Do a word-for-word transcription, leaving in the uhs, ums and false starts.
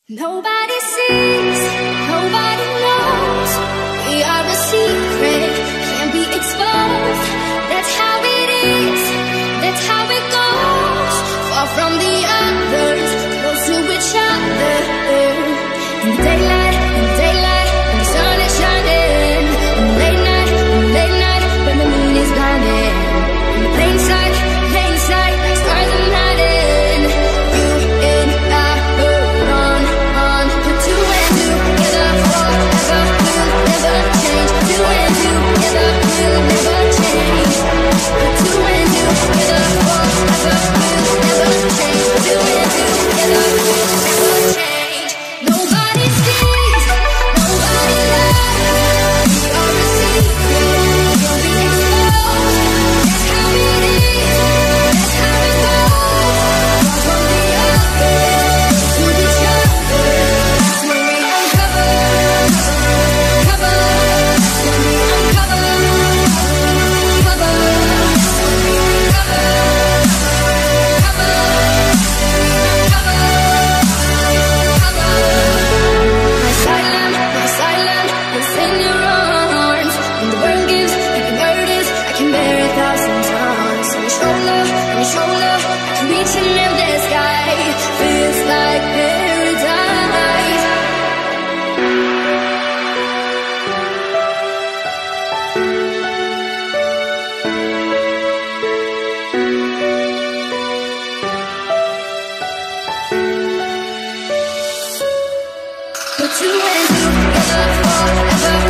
Nobody sees, nobody knows. We are a secret, can't be exposed. That's how it is, that's how it goes. Far from the others, close to each other. In the daylight, in the daylight, when the sun is shining. In the late night, in the late night, when the moon is blinding. In the plain sight, plain sight, like stars are hiding. You and I were on, on. Put two and two together forever. We'll never change. Two and two together, we'll never change. Put two and two together forever. We'll never change. Two and two together, we'll never change. Nobody sees, nobody loves. We are a secret, you'll be exposed. That's how it is, that's how it goes. Far from the others, to each other. That's when we uncover, cover. That's when we uncover, cover. That's when we uncover, cover, cover, cover. My silent, my silent, it's in your arms. When the world gives, like the word is, I can bear a thousand times. On your shoulder, on your shoulder, I can reach and live the sky. Feels like paradise. Put two and two together forever.